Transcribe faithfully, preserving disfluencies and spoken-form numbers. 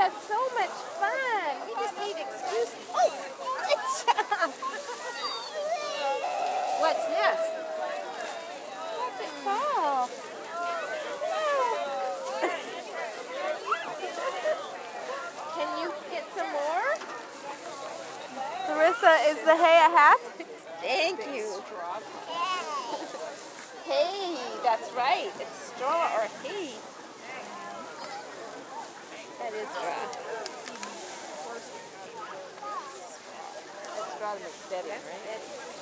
had so much fun. We just need excuses. Oh, good job. What's this? Watch it fall. Can you get some more? Larissa, is the hay a hat? Thank you. Hay, that's right. It's straw or hay. That is straw. That straw makes bedding, right?